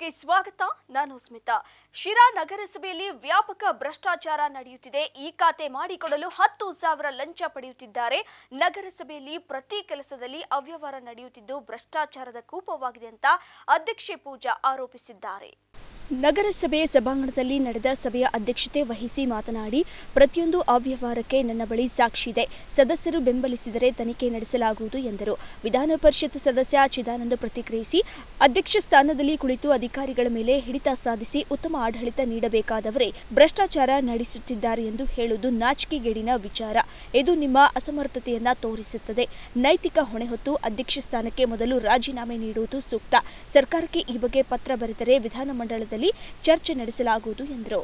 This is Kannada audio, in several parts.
ಸ್ವಾಗತ. ನಾನು ಸ್ಮಿತಾ. ಶಿರಾ ನಗರಸಭೆಯಲ್ಲಿ ವ್ಯಾಪಕ ಭ್ರಷ್ಟಾಚಾರ ನಡೆಯುತ್ತಿದೆ. ಈ ಖಾತೆ ಮಾಡಿಕೊಡಲು 10,000 ಲಂಚ ಪಡೆಯುತ್ತಿದ್ದಾರೆ. ನಗರಸಭೆಯಲ್ಲಿ ಪ್ರತಿ ಕೆಲಸದಲ್ಲಿ ಅವ್ಯವಹಾರ ನಡೆಯುತ್ತಿದ್ದು ಭ್ರಷ್ಟಾಚಾರದ ಕೂಪವಾಗಿದೆ ಅಂತ ಅಧ್ಯಕ್ಷೆ ಪೂಜಾ ಆರೋಪಿಸಿದ್ದಾರೆ. ನಗರಸಭೆ ಸಭಾಂಗಣದಲ್ಲಿ ನಡೆದ ಸಭೆಯ ಅಧ್ಯಕ್ಷತೆ ವಹಿಸಿ ಮಾತನಾಡಿ, ಪ್ರತಿಯೊಂದು ಅವ್ಯವಹಾರಕ್ಕೆ ನನ್ನ ಬಳಿ ಸಾಕ್ಷಿ ಇದೆ. ಸದಸ್ಯರು ಬೆಂಬಲಿಸಿದರೆ ತನಿಖೆ ನಡೆಸಲಾಗುವುದು ಎಂದರು. ವಿಧಾನ ಪರಿಷತ್ ಸದಸ್ಯ ಚಿದಾನಂದ ಪ್ರತಿಕ್ರಿಯಿಸಿ, ಅಧ್ಯಕ್ಷ ಸ್ಥಾನದಲ್ಲಿ ಕುಳಿತು ಅಧಿಕಾರಿಗಳ ಮೇಲೆ ಹಿಡಿತ ಸಾಧಿಸಿ ಉತ್ತಮ ಆಡಳಿತ ನೀಡಬೇಕಾದವರೇ ಭ್ರಷ್ಟಾಚಾರ ನಡೆಸುತ್ತಿದ್ದಾರೆ ಎಂದು ಹೇಳುವುದು ನಾಚಿಕೆಗೇಡಿನ ವಿಚಾರ. ಇದು ನಿಮ್ಮ ಅಸಮರ್ಥತೆಯನ್ನ ತೋರಿಸುತ್ತದೆ. ನೈತಿಕ ಹೊಣೆ ಹೊತ್ತು ಅಧ್ಯಕ್ಷ ಸ್ಥಾನಕ್ಕೆ ಮೊದಲು ರಾಜೀನಾಮೆ ನೀಡುವುದು ಸೂಕ್ತ. ಸರ್ಕಾರಕ್ಕೆ ಈ ಬಗ್ಗೆ ಪತ್ರ ಬರೆದರೆ ವಿಧಾನಮಂಡಲದಲ್ಲಿ ಚರ್ಚೆ ನಡೆಸಲಾಗುವುದು ಎಂದರು.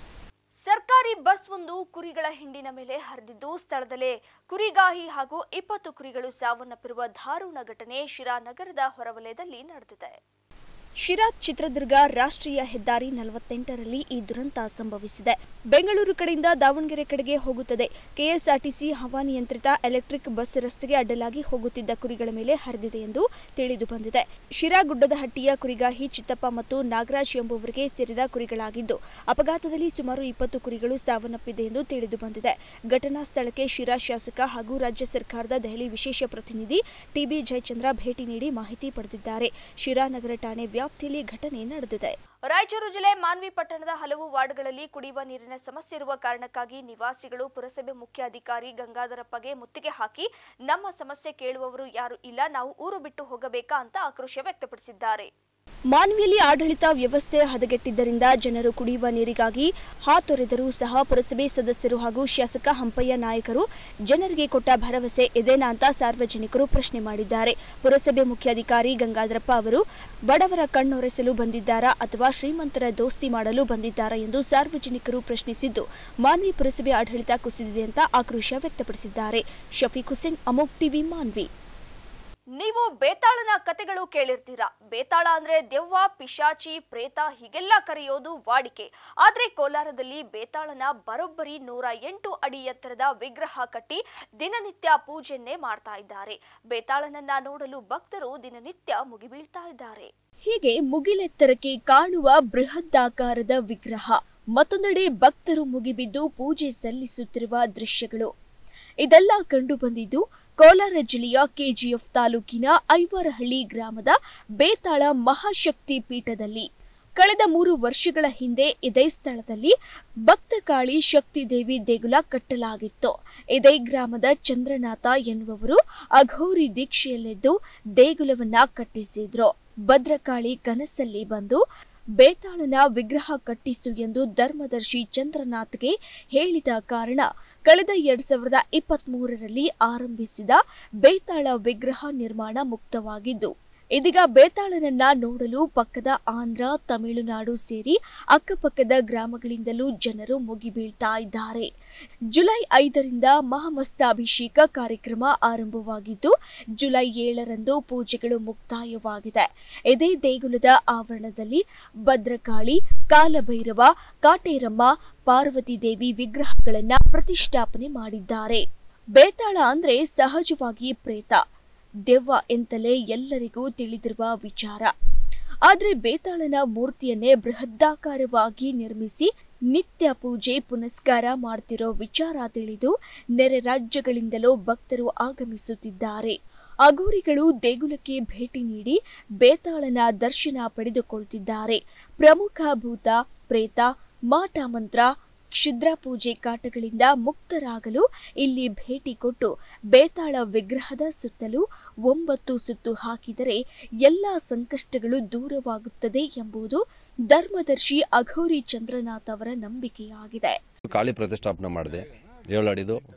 ಸರ್ಕಾರಿ ಬಸ್ ಒಂದು ಕುರಿಗಳ ಹಿಂಡಿನ ಮೇಲೆ ಹರಿದಿದ್ದು ಸ್ಥಳದಲ್ಲೇ ಕುರಿಗಾಹಿ ಹಾಗೂ 20 ಕುರಿಗಳು ಸಾವನ್ನಪ್ಪಿರುವ ದಾರುಣ ಘಟನೆ ಶಿರಾ ನಗರದ ಹೊರವಲಯದಲ್ಲಿ ನಡೆದಿದೆ. ಶಿರಾ ಚಿತ್ರದುರ್ಗ ರಾಷ್ಟ್ರೀಯ ಹೆದ್ದಾರಿ 48ರಲ್ಲಿ ಈ ದುರಂತ ಸಂಭವಿಸಿದೆ. ಬೆಂಗಳೂರು ಕಡೆಯಿಂದ ದಾವಣಗೆರೆ ಕಡೆಗೆ ಹೋಗುತ್ತದೆ. ಕೆಎಸ್ಆರ್ಟಿಸಿ ಹವಾನಿಯಂತ್ರಿತ ಎಲೆಕ್ಟ್ರಿಕ್ ಬಸ್ ರಸ್ತೆಗೆ ಅಡ್ಡಲಾಗಿ ಹೋಗುತ್ತಿದ್ದ ಕುರಿಗಳ ಮೇಲೆ ಹರಿದಿದೆ ಎಂದು ತಿಳಿದು ಬಂದಿದೆ. ಶಿರಾ ಗುಡ್ಡದಹಟ್ಟಿಯ ಕುರಿಗಾಹಿ ಚಿತ್ತಪ್ಪ ಮತ್ತು ನಾಗರಾಜ್ ಎಂಬುವರಿಗೆ ಸೇರಿದ ಕುರಿಗಳಾಗಿದ್ದು, ಅಪಘಾತದಲ್ಲಿ ಸುಮಾರು 20 ಕುರಿಗಳು ಸಾವನ್ನಪ್ಪಿದೆ ಎಂದು ತಿಳಿದು ಬಂದಿದೆ. ಘಟನಾ ಸ್ಥಳಕ್ಕೆ ಶಿರಾ ಶಾಸಕ ಹಾಗೂ ರಾಜ್ಯ ಸರ್ಕಾರದ ದೆಹಲಿ ವಿಶೇಷ ಪ್ರತಿನಿಧಿ ಟಿಬಿ ಜಯಚಂದ್ರ ಭೇಟಿ ನೀಡಿ ಮಾಹಿತಿ ಪಡೆದಿದ್ದಾರೆ. ಶಿರಾ ನಗರ ಠಾಣೆ ವ್ಯಾಪ್ತಿಯಲ್ಲಿ ಘಟನೆ ನಡೆದಿದೆ. ರಾಯಚೂರು ಜಿಲ್ಲೆ ಮಾನ್ವಿ ಪಟ್ಟಣದ ಹಲವು ವಾರ್ಡ್ಗಳಲ್ಲಿ ಕುಡಿಯುವ ನೀರಿನ ಸಮಸ್ಯೆ ಇರುವ ಕಾರಣಕ್ಕಾಗಿ ನಿವಾಸಿಗಳು ಪುರಸಭೆ ಮುಖ್ಯ ಅಧಿಕಾರಿ ಗಂಗಾಧರಪ್ಪಗೆ ಮುತ್ತಿಗೆ ಹಾಕಿ, ನಮ್ಮ ಸಮಸ್ಯೆ ಕೇಳುವವರು ಯಾರು ಇಲ್ಲ, ನಾವು ಊರು ಬಿಟ್ಟು ಹೋಗಬೇಕಾ ಅಂತ ಆಕ್ರೋಶ ವ್ಯಕ್ತಪಡಿಸಿದ್ದಾರೆ. ಮಾನ್ವಿಯಲ್ಲಿ ಆಡಳಿತ ವ್ಯವಸ್ಥೆ ಹದಗೆಟ್ಟಿದ್ದರಿಂದ ಜನರು ಕುಡಿಯುವ ನೀರಿಗಾಗಿ ಹಾತೊರೆದರೂ ಸಹ ಪುರಸಭೆ ಸದಸ್ಯರು ಹಾಗೂ ಶಾಸಕ ಹಂಪಯ್ಯ ನಾಯಕರು ಜನರಿಗೆ ಕೊಟ್ಟ ಭರವಸೆ ಇದೇನಾ ಅಂತ ಸಾರ್ವಜನಿಕರು ಪ್ರಶ್ನೆ ಮಾಡಿದ್ದಾರೆ. ಪುರಸಭೆ ಮುಖ್ಯಾಧಿಕಾರಿ ಗಂಗಾಧರಪ್ಪ ಅವರು ಬಡವರ ಕಣ್ಣೊರೆಸಲು ಬಂದಿದ್ದಾರಾ ಅಥವಾ ಶ್ರೀಮಂತರ ದೋಸ್ತಿ ಮಾಡಲು ಬಂದಿದ್ದಾರಾ ಎಂದು ಸಾರ್ವಜನಿಕರು ಪ್ರಶ್ನಿಸಿದ್ದು, ಮಾನ್ವಿ ಪುರಸಭೆ ಆಡಳಿತ ಕುಸಿದಿದೆ ಅಂತ ಆಕ್ರೋಶ ವ್ಯಕ್ತಪಡಿಸಿದ್ದಾರೆ. ಶಫೀಕ್ ಹುಸೇನ್, ಅಮೋಕ್ ಟಿವಿ, ಮಾನ್ವಿ. ನೀವು ಬೇತಾಳನ ಕತೆಗಳು ಕೇಳಿರ್ತೀರಾ. ಬೇತಾಳ ಅಂದ್ರೆ ದೆವ್ವ, ಪಿಶಾಚಿ, ಪ್ರೇತ ಹೀಗೆಲ್ಲ ಕರೆಯೋದು ವಾಡಿಕೆ. ಆದ್ರೆ ಕೋಲಾರದಲ್ಲಿ ಬೇತಾಳನ ಬರೋಬ್ಬರಿ 108 ಅಡಿ ಎತ್ತರದ ವಿಗ್ರಹ ಕಟ್ಟಿ ದಿನನಿತ್ಯ ಪೂಜೆಯನ್ನೇ ಮಾಡ್ತಾ ಇದ್ದಾರೆ. ಬೇತಾಳನನ್ನ ನೋಡಲು ಭಕ್ತರು ದಿನನಿತ್ಯ ಮುಗಿಬೀಳ್ತಾ ಇದ್ದಾರೆ. ಹೀಗೆ ಮುಗಿಲೆತ್ತರಕ್ಕೆ ಕಾಣುವ ಬೃಹದಾಕಾರದ ವಿಗ್ರಹ, ಮತ್ತೊಂದೆಡೆ ಭಕ್ತರು ಮುಗಿಬಿದ್ದು ಪೂಜೆ ಸಲ್ಲಿಸುತ್ತಿರುವ ದೃಶ್ಯಗಳು ಇದೆಲ್ಲ ಕಂಡು ಬಂದಿದ್ದು ಕೋಲಾರ ಜಿಲ್ಲೆಯ ಕೆಜಿಎಫ್ ತಾಲೂಕಿನ ಐವಾರಹಳ್ಳಿ ಗ್ರಾಮದ ಬೇತಾಳ ಮಹಾಶಕ್ತಿ ಪೀಠದಲ್ಲಿ. ಕಳೆದ 3 ವರ್ಷಗಳ ಹಿಂದೆ ಇದೇ ಸ್ಥಳದಲ್ಲಿ ಭಕ್ತಕಾಳಿ ಶಕ್ತಿ ದೇವಿ ದೇಗುಲ ಕಟ್ಟಲಾಗಿತ್ತು. ಇದೇ ಗ್ರಾಮದ ಚಂದ್ರನಾಥ ಎನ್ನುವವರು ಅಘೋರಿ ದೀಕ್ಷೆಯಲ್ಲಿದ್ದು ದೇಗುಲವನ್ನ ಕಟ್ಟಿಸಿದ್ರು. ಭದ್ರಕಾಳಿ ಕನಸಲ್ಲಿ ಬಂದು ಬೇತಾಳನ ವಿಗ್ರಹ ಕಟ್ಟಿಸು ಎಂದು ಧರ್ಮದರ್ಶಿ ಚಂದ್ರನಾಥ್ಗೆ ಹೇಳಿದ ಕಾರಣ ಕಳೆದ 2023ರಲ್ಲಿ ಆರಂಭಿಸಿದ ಬೇತಾಳ ವಿಗ್ರಹ ನಿರ್ಮಾಣ ಮುಕ್ತವಾಗಿದ್ದು, ಇದೀಗ ಬೇತಾಳನನ್ನ ನೋಡಲು ಪಕ್ಕದ ಆಂಧ್ರ, ತಮಿಳುನಾಡು ಸೇರಿ ಅಕ್ಕಪಕ್ಕದ ಗ್ರಾಮಗಳಿಂದಲೂ ಜನರು ಮುಗಿಬೀಳ್ತಾ ಇದ್ದಾರೆ. ಜುಲೈ 5ರಿಂದ ಮಹಾಮಸ್ತಾಭಿಷೇಕ ಕಾರ್ಯಕ್ರಮ ಆರಂಭವಾಗಿದ್ದು, ಜುಲೈ 7ರಂದು ಪೂಜೆಗಳು ಮುಕ್ತಾಯವಾಗಿದೆ. ಇದೇ ದೇಗುಲದ ಆವರಣದಲ್ಲಿ ಭದ್ರಕಾಳಿ, ಕಾಲಭೈರವ, ಕಾಟೇರಮ್ಮ, ಪಾರ್ವತಿ ದೇವಿ ವಿಗ್ರಹಗಳನ್ನ ಪ್ರತಿಷ್ಠಾಪನೆ ಮಾಡಿದ್ದಾರೆ. ಬೇತಾಳ ಅಂದ್ರೆ ಸಹಜವಾಗಿ ಪ್ರೇತ, ದೆವ್ವ ಎಂತಲೇ ಎಲ್ಲರಿಗೂ ತಿಳಿದಿರುವ ವಿಚಾರ. ಆದ್ರೆ ಬೇತಾಳನ ಮೂರ್ತಿಯನ್ನೇ ಬೃಹದಾಕಾರವಾಗಿ ನಿರ್ಮಿಸಿ ನಿತ್ಯ ಪೂಜೆ ಪುನಸ್ಕಾರ ಮಾಡ್ತಿರೋ ವಿಚಾರ ತಿಳಿದು ನೆರೆ ರಾಜ್ಯಗಳಿಂದಲೂ ಭಕ್ತರು ಆಗಮಿಸುತ್ತಿದ್ದಾರೆ. ಅಘೋರಿಗಳು ದೇಗುಲಕ್ಕೆ ಭೇಟಿ ನೀಡಿ ಬೇತಾಳನ ದರ್ಶನ ಪಡೆದುಕೊಳ್ಳುತ್ತಿದ್ದಾರೆ. ಪ್ರಮುಖ ಭೂತ, ಪ್ರೇತ, ಮಾಟ ಮಂತ್ರ, ಕ್ಷುದ್ರ ಪೂಜೆ ಕಾಟಗಳಿಂದ ಮುಕ್ತರಾಗಲು ಇಲ್ಲಿ ಭೇಟಿ ಕೊಟ್ಟು ಬೇತಾಳ ವಿಗ್ರಹದ ಸುತ್ತಲೂ 9 ಸುತ್ತು ಹಾಕಿದರೆ ಎಲ್ಲಾ ಸಂಕಷ್ಟಗಳು ದೂರವಾಗುತ್ತದೆ ಎಂಬುದು ಧರ್ಮದರ್ಶಿ ಅಘೋರಿ ಚಂದ್ರನಾಥ್ ಅವರ ನಂಬಿಕೆಯಾಗಿದೆ. ಕಾಳಿ ಪ್ರತಿಷ್ಠಾಪನೆ ಮಾಡಿದೆ, 7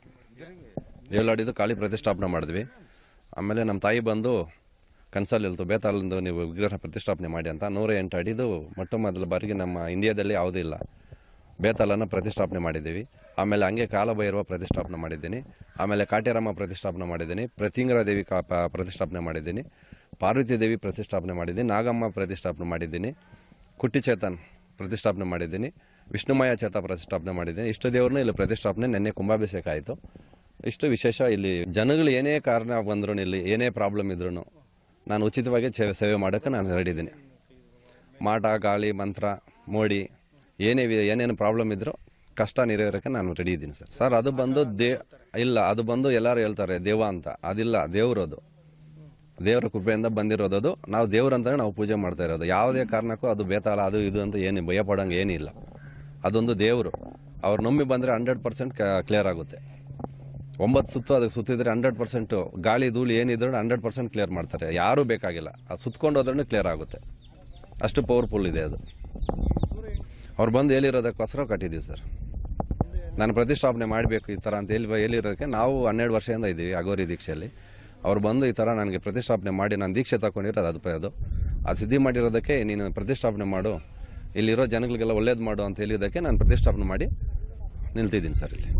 ಅಡಿದು ಕಾಳಿ ಪ್ರತಿಷ್ಠಾಪನೆ ಮಾಡಿದ್ವಿ. ಆಮೇಲೆ ನಮ್ಮ ತಾಯಿ ಬಂದು ಕನ್ಸಲ್ಲಿ ಹೇಳ್ತು, ಬೇತಾಳಂದು ನೀವು ವಿಗ್ರಹ ಪ್ರತಿಷ್ಠಾಪನೆ ಮಾಡಿ ಅಂತ. 108 ಅಡಿದು ಮೊಟ್ಟ ಮೊದಲ ಬಾರಿಗೆ ನಮ್ಮ ಇಂಡಿಯಾದಲ್ಲಿ ಯಾವುದೂ ಇಲ್ಲ. ಬೇತಾಳನ ಪ್ರತಿಷ್ಠಾಪನೆ ಮಾಡಿದ್ದೀವಿ. ಆಮೇಲೆ ಹಂಗೆ ಕಾಲಭೈರವ ಪ್ರತಿಷ್ಠಾಪನೆ ಮಾಡಿದ್ದೀನಿ. ಆಮೇಲೆ ಕಾಟೇರಮ್ಮ ಪ್ರತಿಷ್ಠಾಪನೆ ಮಾಡಿದ್ದೀನಿ. ಪ್ರತಿಂಗರ ದೇವಿ ಪ್ರತಿಷ್ಠಾಪನೆ ಮಾಡಿದ್ದೀನಿ. ಪಾರ್ವತಿ ದೇವಿ ಪ್ರತಿಷ್ಠಾಪನೆ ಮಾಡಿದ್ದೀನಿ. ನಾಗಮ್ಮ ಪ್ರತಿಷ್ಠಾಪನೆ ಮಾಡಿದ್ದೀನಿ. ಕುಟ್ಟಿ ಚೇತನ್ ಪ್ರತಿಷ್ಠಾಪನೆ ಮಾಡಿದ್ದೀನಿ. ವಿಷ್ಣುಮಯ ಚೇತ ಪ್ರತಿಷ್ಠಾಪನೆ ಮಾಡಿದ್ದೀನಿ. ಇಷ್ಟು ದೇವ್ರನ್ನ ಇಲ್ಲಿ ಪ್ರತಿಷ್ಠಾಪನೆ ನಿನ್ನೆ ಕುಂಭಾಭಿಷೇಕ ಆಯಿತು. ಇಷ್ಟು ವಿಶೇಷ. ಇಲ್ಲಿ ಜನಗಳು ಏನೇ ಕಾರಣ ಬಂದ್ರು, ಇಲ್ಲಿ ಏನೇ ಪ್ರಾಬ್ಲಮ್ ಇದ್ರು ನಾನು ಉಚಿತವಾಗಿ ಸೇವೆ ಮಾಡೋಕ್ಕೆ ನಾನು ರೆಡಿ ಇದ್ದೀನಿ. ಮಾಟ ಗಾಳಿ ಮಂತ್ರ ಮೋಡಿ ಏನೇನು ಪ್ರಾಬ್ಲಮ್ ಇದ್ರೂ ಕಷ್ಟ ನೆರವೇರೋಕ್ಕೆ ನಾನು ರೆಡಿ ಇದ್ದೀನಿ ಸರ್. ಅದು ಬಂದು ಇಲ್ಲ, ಅದು ಬಂದು ಎಲ್ಲರೂ ಹೇಳ್ತಾರೆ ದೇವ ಅಂತ, ಅದಿಲ್ಲ, ದೇವ್ರದು, ದೇವರ ಕೃಪೆಯಿಂದ ಬಂದಿರೋದು. ನಾವು ದೇವ್ರಂತಾನೆ ನಾವು ಪೂಜೆ ಮಾಡ್ತಾ ಇರೋದು. ಯಾವುದೇ ಕಾರಣಕ್ಕೂ ಅದು ಬೇತಾಳ ಅದು ಇದು ಅಂತ ಏನು ಭಯಪಡೋಂಗೆ ಏನಿಲ್ಲ. ಅದೊಂದು ದೇವರು. ಅವ್ರು ನಂಬಿ ಬಂದರೆ 100% ಕ್ಲಿಯರ್ ಆಗುತ್ತೆ. 9 ಸುತ್ತು ಅದಕ್ಕೆ ಸುತ್ತಿದ್ರೆ 100% ಗಾಳಿ ಧೂಳಿ ಏನಿದ್ರು 100% ಕ್ಲಿಯರ್ ಮಾಡ್ತಾರೆ. ಯಾರೂ ಬೇಕಾಗಿಲ್ಲ, ಅದು ಸುತ್ಕೊಂಡು ಹೋದ್ರೂ ಕ್ಲಿಯರ್ ಆಗುತ್ತೆ. ಅಷ್ಟು ಪವರ್ಫುಲ್ ಇದೆ ಅದು. ಅವ್ರು ಬಂದು ಹೇಳಿರೋದಕ್ಕೋಸ್ಕರ ಕಟ್ಟಿದ್ದೀವಿ ಸರ್. ನಾನು ಪ್ರತಿಷ್ಠಾಪನೆ ಮಾಡಬೇಕು ಈ ಥರ ಅಂತ ಹೇಳಿರೋದಕ್ಕೆ ನಾವು 12 ವರ್ಷದಿಂದ ಇದ್ದೀವಿ ಅಗೋರಿ ದೀಕ್ಷೆಯಲ್ಲಿ. ಅವ್ರು ಬಂದು ಈ ಥರ ನನಗೆ ಪ್ರತಿಷ್ಠಾಪನೆ ಮಾಡಿ ನಾನು ದೀಕ್ಷೆ ತಗೊಂಡಿರೋದು ಅದು ಸಿದ್ಧಿ ಮಾಡಿರೋದಕ್ಕೆ ನೀನು ಪ್ರತಿಷ್ಠಾಪನೆ ಮಾಡು, ಇಲ್ಲಿರೋ ಜನಗಳಿಗೆಲ್ಲ ಒಳ್ಳೇದು ಮಾಡು ಅಂತ ಹೇಳಿದ್ದಕ್ಕೆ ನಾನು ಪ್ರತಿಷ್ಠಾಪನೆ ಮಾಡಿ ನಿಲ್ತಿದ್ದೀನಿ ಸರ್. ಇಲ್ಲಿ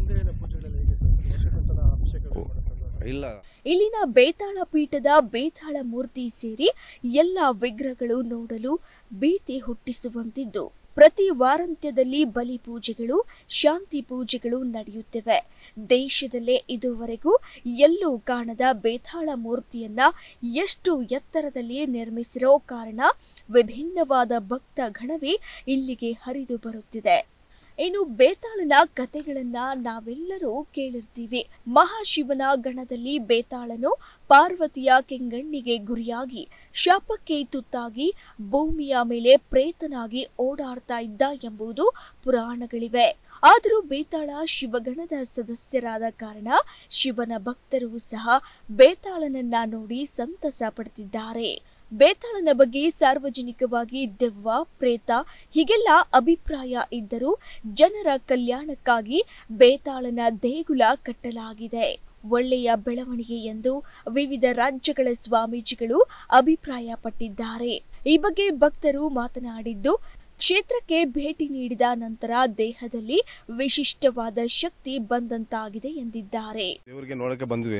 ಇಲ್ಲ, ಇಲ್ಲಿನ ಬೇತಾಳ ಪೀಠದ ಬೇತಾಳ ಮೂರ್ತಿ ಸೇರಿ ಎಲ್ಲ ವಿಗ್ರಹಗಳು ನೋಡಲು ಭೀತಿ ಹುಟ್ಟಿಸುವಂತಿದ್ದು, ಪ್ರತಿ ವಾರಾಂತ್ಯದಲ್ಲಿ ಬಲಿ ಪೂಜೆಗಳು, ಶಾಂತಿ ಪೂಜೆಗಳು ನಡೆಯುತ್ತಿವೆ. ದೇಶದಲ್ಲೇ ಇದುವರೆಗೂ ಎಲ್ಲೂ ಕಾಣದ ಬೇತಾಳ ಮೂರ್ತಿಯನ್ನ ಎಷ್ಟು ಎತ್ತರದಲ್ಲಿ ನಿರ್ಮಿಸಿರೋ ಕಾರಣ ವಿಭಿನ್ನವಾದ ಭಕ್ತ ಗಣವೇ ಇಲ್ಲಿಗೆ ಹರಿದು ಬರುತ್ತಿದೆ. ಇನ್ನು ಬೇತಾಳನ ಕಥೆಗಳನ್ನ ನಾವೆಲ್ಲರೂ ಕೇಳಿರ್ತೀವಿ. ಮಹಾಶಿವನ ಗಣದಲ್ಲಿ ಬೇತಾಳನು ಪಾರ್ವತಿಯ ಕೆಂಗಣ್ಣಿಗೆ ಗುರಿಯಾಗಿ ಶಾಪಕ್ಕೆ ತುತ್ತಾಗಿ ಭೂಮಿಯ ಮೇಲೆ ಪ್ರೇತನಾಗಿ ಓಡಾಡ್ತಾ ಇದ್ದ ಎಂಬುದು ಪುರಾಣಗಳಿವೆ. ಆದರೂ ಬೇತಾಳ ಶಿವಗಣದ ಸದಸ್ಯರಾದ ಕಾರಣ ಶಿವನ ಭಕ್ತರು ಸಹ ಬೇತಾಳನನ್ನ ನೋಡಿ ಸಂತಸ ಪಡುತ್ತಿದ್ದಾರೆ. ಬೇತಾಳನ ಬಗ್ಗೆ ಸಾರ್ವಜನಿಕವಾಗಿ ದೆವ್ವ, ಪ್ರೇತ ಹೀಗೆಲ್ಲ ಅಭಿಪ್ರಾಯ ಇದ್ದರೂ ಜನರ ಕಲ್ಯಾಣಕ್ಕಾಗಿ ಬೇತಾಳನ ದೇಗುಲ ಕಟ್ಟಲಾಗಿದೆ. ಒಳ್ಳೆಯ ಬೆಳವಣಿಗೆ ಎಂದು ವಿವಿಧ ರಾಜ್ಯಗಳ ಸ್ವಾಮೀಜಿಗಳು ಅಭಿಪ್ರಾಯ ಪಟ್ಟಿದ್ದಾರೆ. ಈ ಬಗ್ಗೆ ಭಕ್ತರು ಮಾತನಾಡಿದ್ದು, ಕ್ಷೇತ್ರಕ್ಕೆ ಭೇಟಿ ನೀಡಿದ ನಂತರ ದೇಹದಲ್ಲಿ ವಿಶಿಷ್ಟವಾದ ಶಕ್ತಿ ಬಂದಂತಾಗಿದೆ ಎಂದಿದ್ದಾರೆ. ದೇವರಿಗೆ ನೋಡಕ್ಕೆ ಬಂದ್ವಿ,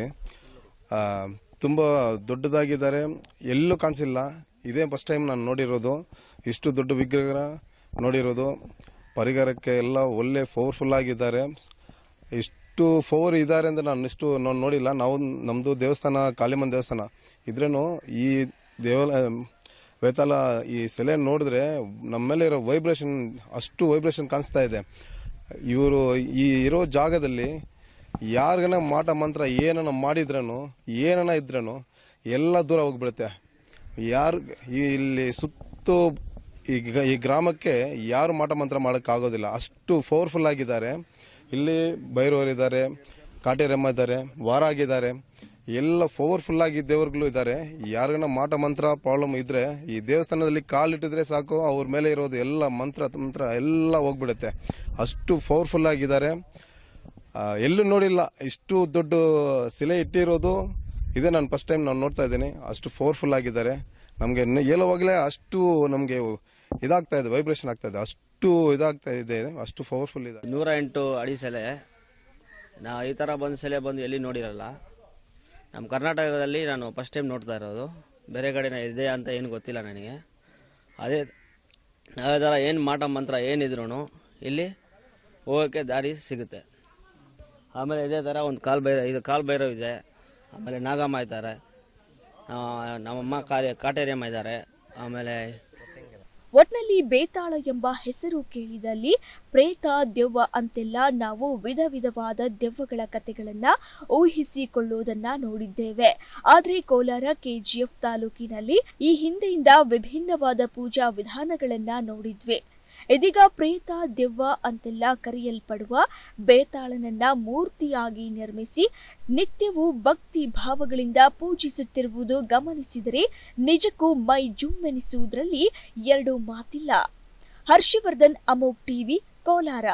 ತುಂಬ ದೊಡ್ಡದಾಗಿದ್ದಾರೆ, ಎಲ್ಲೂ ಕಾಣಿಸಿಲ್ಲ. ಇದೇ ಫಸ್ಟ್ ಟೈಮ್ ನಾನು ನೋಡಿರೋದು, ಇಷ್ಟು ದೊಡ್ಡ ವಿಗ್ರಹ ನೋಡಿರೋದು. ಪರಿಹಾರಕ್ಕೆ ಎಲ್ಲ ಒಳ್ಳೆ ಪವರ್ಫುಲ್ ಆಗಿದ್ದಾರೆ. ಇಷ್ಟು ಪವರ್ ಇದ್ದಾರೆ ಅಂತ ನಾನು ನೋಡಿಲ್ಲ. ನಮ್ಮದು ದೇವಸ್ಥಾನ ಕಾಳಿಮನ್ ದೇವಸ್ಥಾನ ಇದ್ರೂ ಈ ಬೇತಾಳ ಈ ಸೆಲೆ ನೋಡಿದ್ರೆ ನಮ್ಮ ಮೇಲೆ ಇರೋ ವೈಬ್ರೇಷನ್, ಅಷ್ಟು ವೈಬ್ರೇಷನ್ ಕಾಣಿಸ್ತಾ ಇದೆ. ಇವರು ಈ ಇರೋ ಜಾಗದಲ್ಲಿ ಯಾರಿಗನ ಮಾಟ ಮಂತ್ರ ಏನನ ಮಾಡಿದ್ರೂ ಏನನ ಇದ್ರೂ ಎಲ್ಲ ದೂರ ಹೋಗ್ಬಿಡುತ್ತೆ. ಯಾರು ಇಲ್ಲಿ ಸುತ್ತು ಈ ಗ್ರಾಮಕ್ಕೆ ಯಾರು ಮಾಟ ಮಂತ್ರ ಮಾಡೋಕ್ಕಾಗೋದಿಲ್ಲ, ಅಷ್ಟು ಪವರ್ಫುಲ್ ಆಗಿದ್ದಾರೆ. ಇಲ್ಲಿ ಭೈರವರಿದ್ದಾರೆ, ಕಾಟೇರಮ್ಮ ಇದ್ದಾರೆ, ವಾರ ಆಗಿದ್ದಾರೆ, ಎಲ್ಲ ಪವರ್ಫುಲ್ ಆಗಿ ದೇವರುಗಳು ಇದ್ದಾರೆ. ಯಾರಿಗನ ಮಾಟ ಮಂತ್ರ ಪ್ರಾಬ್ಲಮ್ ಇದ್ರೆ ಈ ದೇವಸ್ಥಾನದಲ್ಲಿ ಕಾಲಿಟ್ಟಿದ್ರೆ ಸಾಕು, ಅವ್ರ ಮೇಲೆ ಇರೋದು ಎಲ್ಲ ಮಂತ್ರ ಎಲ್ಲ ಹೋಗ್ಬಿಡುತ್ತೆ. ಅಷ್ಟು ಪವರ್ಫುಲ್ ಆಗಿದ್ದಾರೆ. ಎಲ್ಲೂ ನೋಡಿಲ್ಲ ಇಷ್ಟು ದೊಡ್ಡ ಶಿಲೆ ಇಟ್ಟಿರೋದು. ಇದೇ ನಾನು ಫಸ್ಟ್ ಟೈಮ್ ನಾನು ನೋಡ್ತಾ ಇದ್ದೀನಿ. ಅಷ್ಟು ಪವರ್ಫುಲ್ ಆಗಿದ್ದಾರೆ. ನಮಗೆ ಹೇಳುವಾಗಲೇ ಅಷ್ಟು ನಮಗೆ ಇದಾಗ್ತಾ ಇದೆ, ವೈಬ್ರೇಷನ್ ಆಗ್ತಾ ಇದೆ, ಅಷ್ಟು ಇದಾಗ್ತಾ ಇದೆ, ಅಷ್ಟು ಪವರ್ಫುಲ್ ಇದೆ. 108 ಅಡಿ ಸೆಲೆ ನಾವು ಈ ಥರ ಸೆಲೆ ಬಂದು ಎಲ್ಲಿ ನೋಡಿರಲ್ಲ. ನಮ್ಮ ಕರ್ನಾಟಕದಲ್ಲಿ ನಾನು ಫಸ್ಟ್ ಟೈಮ್ ನೋಡ್ತಾ ಇರೋದು. ಬೇರೆ ಕಡೆ ಇದೆ ಅಂತ ಏನು ಗೊತ್ತಿಲ್ಲ ನನಗೆ. ಅದೇ ಥರ ಏನು ಮಾಟ ಮಂತ್ರ ಏನಿದ್ರು ಇಲ್ಲಿ ಹೋಗೋಕ್ಕೆ ದಾರಿ ಸಿಗುತ್ತೆ. ಆಮೇಲೆ ಇದೇ ಥರ ಒಂದು ಕಾಲ್ ಭೈರವ್ ಇದೆ. ಆಮೇಲೆ ನಾಗಮ್ಮ ಇದ್ದಾರೆ, ನಮ್ಮಮ್ಮ ಕಾಟೇರಮ್ಮ ಇದ್ದಾರೆ. ಆಮೇಲೆ ಒಟ್ನಲ್ಲಿ ಬೇತಾಳ ಎಂಬ ಹೆಸರು ಕೇಳಿದಲ್ಲಿ ಪ್ರೇತ, ದೆವ್ವ ಅಂತೆಲ್ಲ ನಾವು ವಿಧ ವಿಧವಾದ ದೆವ್ವಗಳ ಕಥೆಗಳನ್ನ ಊಹಿಸಿಕೊಳ್ಳುವುದನ್ನ ನೋಡಿದ್ದೇವೆ. ಆದ್ರೆ ಕೋಲಾರ KGF ತಾಲೂಕಿನಲ್ಲಿ ಈ ಹಿಂದೆಯಿಂದ ವಿಭಿನ್ನವಾದ ಪೂಜಾ ವಿಧಾನಗಳನ್ನ ನೋಡಿದ್ವಿ. ಇದೀಗ ಪ್ರೇತ, ದೆವ್ವ ಅಂತೆಲ್ಲ ಕರೆಯಲ್ಪಡುವ ಬೇತಾಳನನ್ನ ಮೂರ್ತಿಯಾಗಿ ನಿರ್ಮಿಸಿ ನಿತ್ಯವೂ ಭಕ್ತಿ ಭಾವಗಳಿಂದ ಪೂಜಿಸುತ್ತಿರುವುದು ಗಮನಿಸಿದರೆ ನಿಜಕ್ಕೂ ಮೈ ಜುಮ್ಮೆನಿಸುವುದರಲ್ಲಿ ಎರಡು ಮಾತಿಲ್ಲ. ಹರ್ಷವರ್ಧನ್, ಅಮೋಕ್ ಟಿವಿ, ಕೋಲಾರ.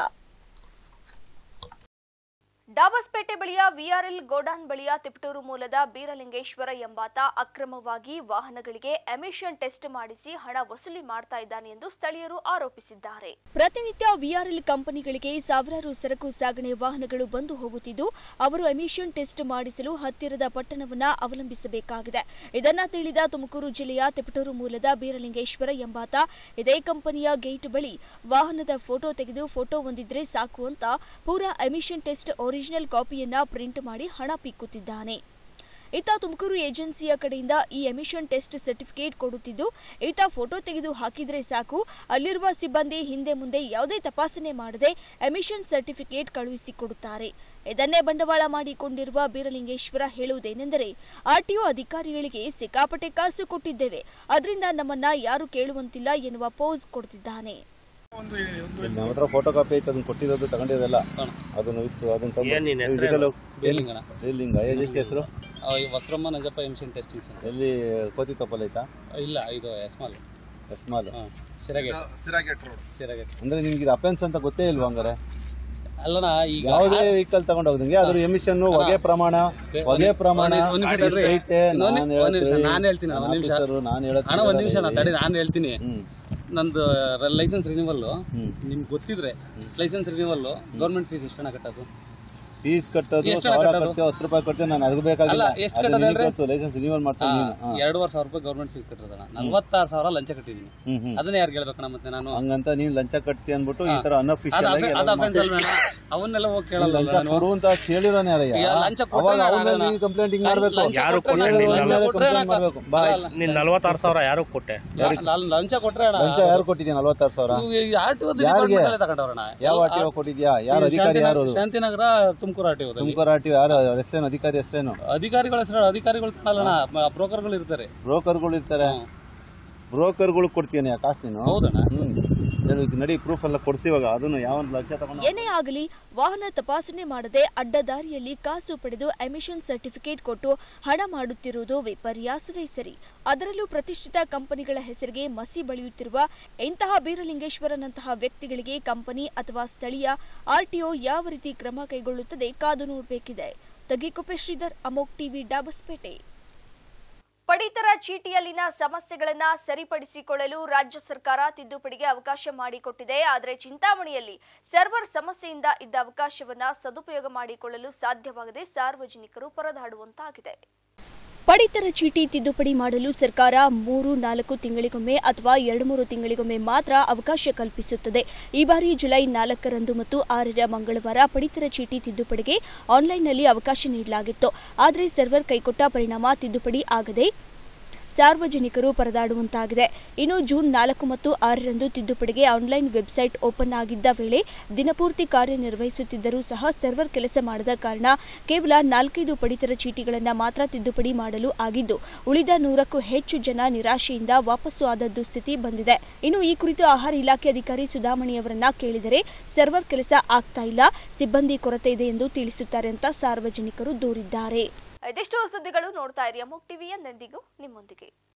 ಡಾಬಸ್ಪೇಟೆ ಬಳಿಯ VRL ಗೋಡಾನ್ ಬಳಿಯ ತಿಪಟೂರು ಮೂಲದ ಬೀರಲಿಂಗೇಶ್ವರ ಎಂಬಾತ ಅಕ್ರಮವಾಗಿ ವಾಹನಗಳಿಗೆ ಎಮಿಷನ್ ಟೆಸ್ಟ್ ಮಾಡಿಸಿ ಹಣ ವಸೂಲಿ ಮಾಡ್ತಾ ಇದ್ದಾನೆ ಎಂದು ಸ್ಥಳೀಯರು ಆರೋಪಿಸಿದ್ದಾರೆ. ಪ್ರತಿನಿತ್ಯ VRL ಕಂಪನಿಗಳಿಗೆ ಸಾವಿರಾರು ಸರಕು ಸಾಗಣೆ ವಾಹನಗಳು ಬಂದು ಹೋಗುತ್ತಿದ್ದು, ಅವರು ಎಮಿಷನ್ ಟೆಸ್ಟ್ ಮಾಡಿಸಲು ಹತ್ತಿರದ ಪಟ್ಟಣವನ್ನ ಅವಲಂಬಿಸಬೇಕಾಗಿದೆ. ಇದನ್ನ ತಿಳಿದ ತುಮಕೂರು ಜಿಲ್ಲೆಯ ತಿಪಟೂರು ಮೂಲದ ಬೀರಲಿಂಗೇಶ್ವರ ಎಂಬಾತ ಇದೇ ಕಂಪನಿಯ ಗೇಟ್ ಬಳಿ ವಾಹನದ ಫೋಟೋ ತೆಗೆದು ಫೋಟೋ ಹೊಂದಿದ್ರೆ ಸಾಕು ಅಂತ ಪೂರಾ ಎಮಿಷನ್ ಟೆಸ್ಟ್ ಒರಿಜಿನಲ್ ಕಾಪಿಯನ್ನ ಪ್ರಿಂಟ್ ಮಾಡಿ ಹಣ ಪೀಕುತ್ತಿದ್ದಾನೆ. ಈತ ತುಮಕೂರು ಏಜೆನ್ಸಿಯ ಕಡೆಯಿಂದ ಈ ಎಮಿಷನ್ ಟೆಸ್ಟ್ ಸರ್ಟಿಫಿಕೇಟ್ ಕೊಡುತ್ತಿದ್ದು, ಈತ ಫೋಟೋ ತೆಗೆದು ಹಾಕಿದ್ರೆ ಸಾಕು, ಅಲ್ಲಿರುವ ಸಿಬ್ಬಂದಿ ಹಿಂದೆ ಮುಂದೆ ಯಾವುದೇ ತಪಾಸಣೆ ಮಾಡದೆ ಎಮಿಷನ್ ಸರ್ಟಿಫಿಕೇಟ್ ಕಳುಹಿಸಿಕೊಡುತ್ತಾರೆ. ಇದನ್ನೇ ಬಂಡವಾಳ ಮಾಡಿಕೊಂಡಿರುವ ಬೀರಲಿಂಗೇಶ್ವರ ಹೇಳುವುದೇನೆಂದರೆ, ಆರ್ಟಿಒ ಅಧಿಕಾರಿಗಳಿಗೆ ಸಿಕ್ಕಾಪಟ್ಟೆ ಕಾಸು ಕೊಟ್ಟಿದ್ದೇವೆ, ಅದರಿಂದ ನಮ್ಮನ್ನ ಯಾರು ಕೇಳುವಂತಿಲ್ಲ ಎನ್ನುವ ಪೋಸ್ ಕೊಡ್ತಿದ್ದಾನೆ. ನಮ್ಮ ಹತ್ರ ಫೋಟೋ ಕಾಪಿ ಐತೆ, ಅದನ್ನ ಕೊಟ್ಟಿರೋದು ತಗೊಂಡಿರೋದಲ್ಲ, ಅದನ್ನು ಇತ್ತು, ಅದನ್ನ ಏಜೆನ್ಸಿ ಹೆಸರು Vasramma Nanjappa emission testing centre. ಎಲ್ಲಿ ಕೋತಿ ತಪ್ಪಲ್ ಐತಾ? ಇಲ್ಲ, ಇದು ಎಸ್ಮಾಲ್ ಸಿರಾಗೇಟ್ ಅಂದ್ರೆ ನಿಮ್ಗೆ ಇದು ಅಫೆನ್ಸ್ ಅಂತ ಗೊತ್ತೇ ಇಲ್ವಾ? ಹಂಗಾರೆ ಅಲ್ಲಣ್ಣ, ಈಗ ಯಾವುದೇ ವೆಹಿಕಲ್ ತಗೊಂಡು ಹೋದಂಗೆ ಅದ್ರ ಎಮಿಷನ್ ಹೊಗೆ ಪ್ರಮಾಣ ಐತೆ. ನಾನು ಹೇಳ್ತೀನಿ, ನಂದು ಲೈಸೆನ್ಸ್ ರಿನಿವಲ್ ನಿಮ್ಗೆ ಗೊತ್ತಿದ್ರೆ ಲೈಸೆನ್ಸ್ ರಿನಿವಲ್ ಗೌರ್ಮೆಂಟ್ ಫೀಸ್ ಎಷ್ಟು ಕಟ್ಟೋದು? ಫೀಸ್ ಕಟ್ಟೋದು 1000 ಕಟ್ತೀವಿ, 10 ರೂಪಾಯಿ ಕೊಡ್ತೀವಿ. ನಾನು ಅದು ಬೇಕಾಗಿಲ್ಲ, ಲೈಸೆನ್ಸ್ ರಿನಿವಲ್ ಮಾಡ್ತೀನಿ. 2,500 ರೂಪಾಯಿ ಗೌರ್ಮೆಂಟ್ ಫೀಸ್ ಕಟ್ಟಿರೋದಣ್ಣ, 46,000 ಲಂಚ ಕಟ್ಟಿದೀನಿ. ಅದನ್ನ ಯಾರು ಹೇಳ್ಬೇಕಣ್ಣ? ಮತ್ತೆ ನಾನು ಹಂಗಂತ ನೀನ್ ಲಂಚ ಕಟ್ತಿ ಅನ್ಬಿಟ್ಟು ಈ ತರ ಅನ್ಅಫಿಷಿಯಲ್ ಆಗಿ ಅವನ್ನೆಲ್ಲ ಹೋಗಿ ಕೇಳಲ್ಲ. ಲಂಚ ಕೊಡು ಅಂತ ಕೇಳಿರೋನ್ ಯಾರಯ್ಯ? ಕಂಪ್ಲೇಂಟ್ ಹಿಂಗ್ ಮಾಡ್ಬೇಕು, ನೀನ್ 46,000 ಯಾರು ಕೊಟ್ಟೆ? ಲಂಚ ಕೊಟ್ರೆ ಲಂಚ ಯಾರು ಕೊಟ್ಟಿದ್ಯಾ? 46,000 ಯಾರಿಗೆ? ಯಾವ ಆರ್ಟಿಒ ಕೊಟ್ಟಿದ್ಯಾ? ಯಾರು ಅಧಿಕಾರಿ? ಯಾರು? ಶಾಂತಿನಗರ ತುಮಕೂರು ಆರ್ಟಿಒ. ತುಮಕೂರು ಆರ್ಟಿಒ ಯಾರು ಹೆಸರೇನು? ಅಧಿಕಾರಿ ಹೆಸರೇನು? ಅಧಿಕಾರಿಗಳ ಹೆಸರು ಅಧಿಕಾರಿಗಳು ಬ್ರೋಕರ್ಗಳು ಇರ್ತಾರೆ. ಬ್ರೋಕರ್ಗಳು ಕೊಡ್ತೀನಿ ಕಾಸು ನೀನು? ಹೌದಣ್ಣ. ನಡಿ, ಪ್ರೂಫ್ ಎಲ್ಲ ಕೊಡ್ಸಿವಾಗ ಅದನ್ನು ಯಾವ ಲಂಚ ತಗೊಂಡು. ಏನೇ ಆಗಲಿ, ವಾಹನ ತಪಾಸಣೆ ಮಾಡದೆ ಅಡ್ಡದಾರಿಯಲ್ಲಿ ಕಾಸು ಪಡೆದು ಎಮಿಷನ್ ಸರ್ಟಿಫಿಕೇಟ್ ಕೊಟ್ಟು ಹಣ ಮಾಡುತ್ತಿರುವುದು ವಿಪರ್ಯಾಸವೇ ಸರಿ. ಅದರಲ್ಲೂ ಪ್ರತಿಷ್ಠಿತ ಕಂಪನಿಗಳ ಹೆಸರಿಗೆ ಮಸಿ ಬಳಿಯುತ್ತಿರುವ ಇಂತಹ ಬೀರಲಿಂಗೇಶ್ವರನಂತಹ ವ್ಯಕ್ತಿಗಳಿಗೆ ಕಂಪನಿ ಅಥವಾ ಸ್ಥಳೀಯ ಆರ್ಟಿಒ ಯಾವ ರೀತಿ ಕ್ರಮ ಕೈಗೊಳ್ಳುತ್ತದೆ ಕಾದು ನೋಡಬೇಕಿದೆ. ತಗ್ಗಿಕೊಪ್ಪೆ ಶ್ರೀಧರ್, ಅಮೋಕ್ ಟಿವಿ, ಡಾಬಸ್ಪೇಟೆ. ಪಡಿತರ ಚೀಟಿಯಲ್ಲಿನ ಸಮಸ್ಯೆಗಳನ್ನು ಸರಿಪಡಿಸಿಕೊಳ್ಳಲು ರಾಜ್ಯ ಸರ್ಕಾರ ತಿದ್ದುಪಡಿಗೆ ಅವಕಾಶ ಮಾಡಿಕೊಟ್ಟಿದೆ. ಆದರೆ ಚಿಂತಾಮಣಿಯಲ್ಲಿ ಸರ್ವರ್ ಸಮಸ್ಯೆಯಿಂದ ಇದ್ದ ಅವಕಾಶವನ್ನು ಸದುಪಯೋಗ ಮಾಡಿಕೊಳ್ಳಲು ಸಾಧ್ಯವಾಗದೆ ಸಾರ್ವಜನಿಕರು ಪರದಾಡುವಂತಾಗಿದೆ. ಪಡಿತರ ಚೀಟಿ ತಿದ್ದುಪಡಿ ಮಾಡಲು ಸರ್ಕಾರ 3-4 ತಿಂಗಳಿಗೊಮ್ಮೆ ಅಥವಾ 2-3 ತಿಂಗಳಿಗೊಮ್ಮೆ ಮಾತ್ರ ಅವಕಾಶ ಕಲ್ಪಿಸುತ್ತದೆ. ಈ ಬಾರಿ ಜುಲೈ 4ರಂದು ಮತ್ತು 6ರ ಮಂಗಳವಾರ ಪಡಿತರ ಚೀಟಿ ತಿದ್ದುಪಡಿಗೆ ಆನ್ಲೈನ್ನಲ್ಲಿ ಅವಕಾಶ ನೀಡಲಾಗಿತ್ತು. ಆದರೆ ಸರ್ವರ್ ಕೈಕೊಟ್ಟ ಪರಿಣಾಮ ತಿದ್ದುಪಡಿ ಆಗದೆ ಸಾರ್ವಜನಿಕರು ಪರದಾಡುವಂತಾಗಿದೆ. ಇನ್ನು ಜೂನ್ 4 ಮತ್ತು 6ರಂದು ತಿದ್ದುಪಡಿಗೆ ಆನ್ಲೈನ್ ವೆಬ್ಸೈಟ್ ಓಪನ್ ಆಗಿದ್ದ ವೇಳೆ ದಿನಪೂರ್ತಿ ಕಾರ್ಯನಿರ್ವಹಿಸುತ್ತಿದ್ದರೂ ಸಹ ಸರ್ವರ್ ಕೆಲಸ ಮಾಡದ ಕಾರಣ ಕೇವಲ 4-5 ಪಡಿತರ ಚೀಟಿಗಳನ್ನು ಮಾತ್ರ ತಿದ್ದುಪಡಿ ಮಾಡಲು ಆಗಿದ್ದು, ಉಳಿದ 100ಕ್ಕೂ ಹೆಚ್ಚು ಜನ ನಿರಾಶೆಯಿಂದ ವಾಪಸ್ಸು ಆದ ದುಸ್ಥಿತಿ ಬಂದಿದೆ. ಇನ್ನು ಈ ಕುರಿತು ಆಹಾರ ಇಲಾಖೆ ಅಧಿಕಾರಿ ಸುಧಾಮಣಿಯವರನ್ನ ಕೇಳಿದರೆ ಸರ್ವರ್ ಕೆಲಸ ಆಗ್ತಾ ಇಲ್ಲ, ಸಿಬ್ಬಂದಿ ಕೊರತೆ ಇದೆ ಎಂದು ತಿಳಿಸುತ್ತಾರೆ ಅಂತ ಸಾರ್ವಜನಿಕರು ದೂರಿದ್ದಾರೆ. ಇದೆಷ್ಟು ಸುದ್ದಿಗಳು ನೋಡ್ತಾ ಇರಿ ಅಮೋಕ್ ಟಿವಿ, ಎಂದೆಂದಿಗೂ ನಿಮ್ಮೊಂದಿಗೆ.